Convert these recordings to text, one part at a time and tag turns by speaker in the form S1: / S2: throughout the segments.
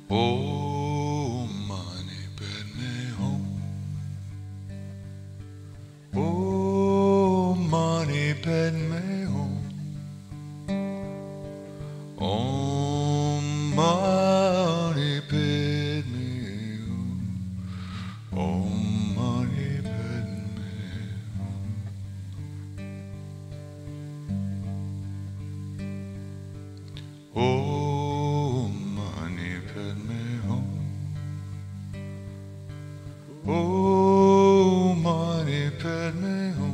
S1: Oh, Mani Padme Hum. Oh, Mani Padme Hum. Om Mani Padme Hum. Om Mani Padme Hum. Om Mani Padme Hum. Om Mani Padme Hum.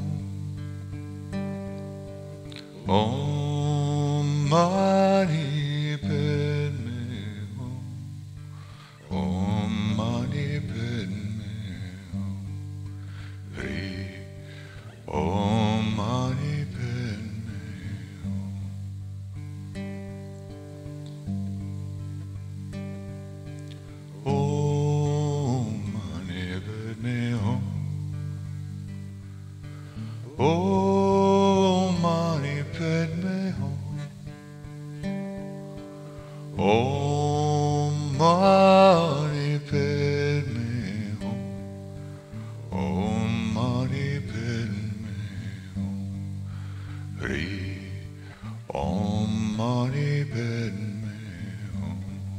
S1: Om Mani Padme Hum. Om Mani Padme Hum. Hri. Om Mani Padme Hum. Om Mani Padme Hum. Om Mani Padme Hum. Om Mani Padme Hum. Om Mani Padme Hum. Hri. Om Mani Padme Hum.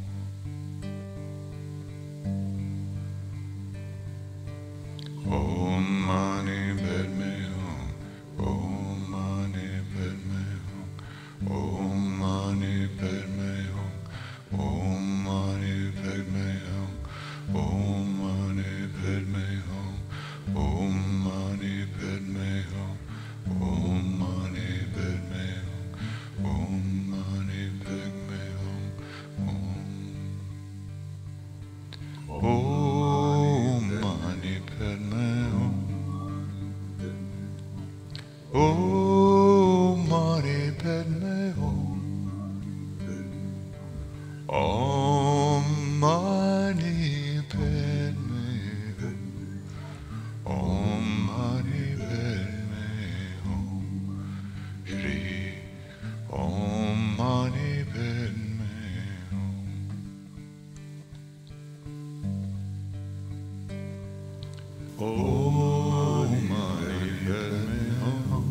S1: Om Mani Padme Hum. Om Mani Padme Hum. Om Mani Padme Hum. Om Mani Padme Hum. Om Mani Padme Hum. Om Mani Padme Hum. Om Mani Padme Hum. Om Mani Padme Hum. Om Mani Padme Hum. Om Mani Padme Hum. Om Mani Padme Hum. Om Mani Padme Hum. Shri. Om Mani Padme Hum. Om Mani Padme Hum.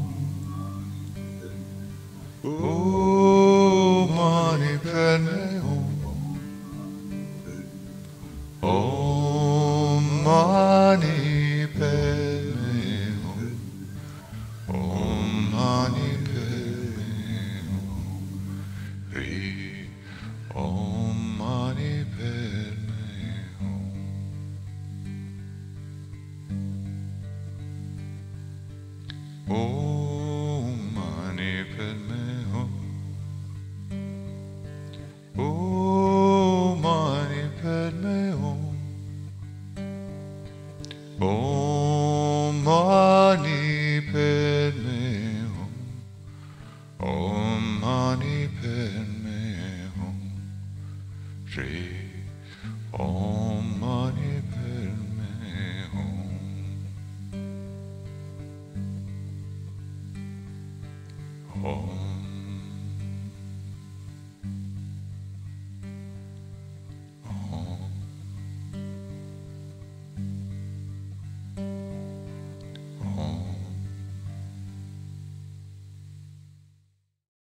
S1: Om Mani Padme Hum. Om Mani Padme Hum. Om Mani Padme Hum. Hri. Om Mani Padme Hum. Om Mani Padme Hum. Om Mani Padme Hum. Om Mani Padme Hum. Om Mani Padme Hum. Shri. Om Mani Padme Hum. Om